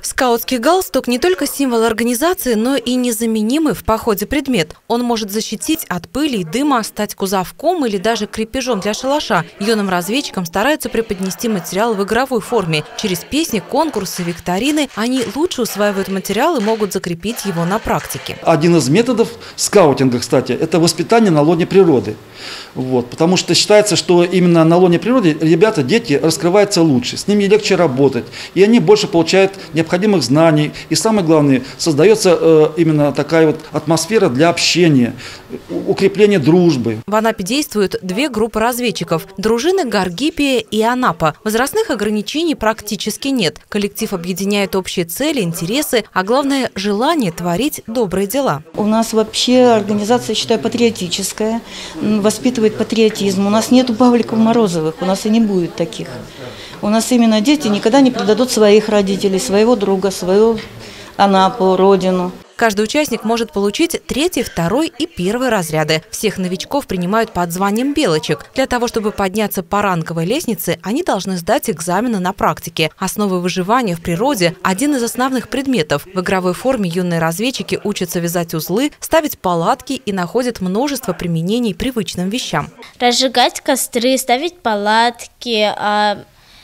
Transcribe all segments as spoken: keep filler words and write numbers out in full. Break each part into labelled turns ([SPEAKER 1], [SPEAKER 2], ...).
[SPEAKER 1] Скаутский галстук не только символ организации, но и незаменимый в походе предмет. Он может защитить от пыли и дыма, стать кузовком или даже крепежом для шалаша. Юным разведчикам стараются преподнести материал в игровой форме. Через песни, конкурсы, викторины они лучше усваивают материал и могут закрепить его на практике.
[SPEAKER 2] Один из методов скаутинга, кстати, это воспитание на лоне природы. Вот, потому что считается, что именно на лоне природы ребята, дети раскрываются лучше, с ними легче работать, и они больше получают необходимых знаний. И самое главное, создается э, именно такая вот атмосфера для общения, укрепления дружбы.
[SPEAKER 1] В Анапе действуют две группы разведчиков – дружины Гаргипия и Анапа. Возрастных ограничений практически нет. Коллектив объединяет общие цели, интересы, а главное – желание творить добрые дела.
[SPEAKER 3] У нас вообще организация, считаю, патриотическая, воспитывает патриотизм. У нас нету Павликов Морозовых, у нас и не будет таких. У нас именно дети никогда не предадут своих родителей, своего друга, свою Анапу, родину.
[SPEAKER 1] Каждый участник может получить третий, второй и первый разряды. Всех новичков принимают под званием белочек. Для того, чтобы подняться по ранговой лестнице, они должны сдать экзамены на практике. Основы выживания в природе – один из основных предметов. В игровой форме юные разведчики учатся вязать узлы, ставить палатки и находят множество применений привычным вещам.
[SPEAKER 4] Разжигать костры, ставить палатки, а...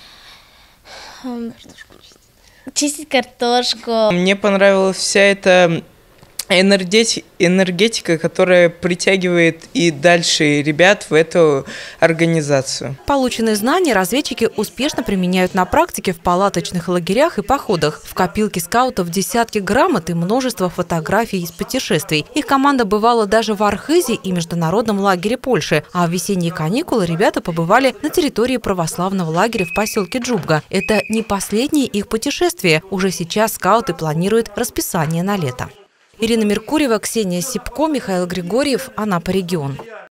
[SPEAKER 4] чистить картошку.
[SPEAKER 5] Мне понравилась вся эта энергетика, которая притягивает и дальше ребят в эту организацию.
[SPEAKER 1] Полученные знания разведчики успешно применяют на практике в палаточных лагерях и походах. В копилке скаутов десятки грамот и множество фотографий из путешествий. Их команда бывала даже в Архизе и международном лагере Польши. А в весенние каникулы ребята побывали на территории православного лагеря в поселке Джубга. Это не последнее их путешествие. Уже сейчас скауты планируют расписание на лето. Ирина Меркурьева, Ксения Сипко, Михаил Григорьев, Анапа регион.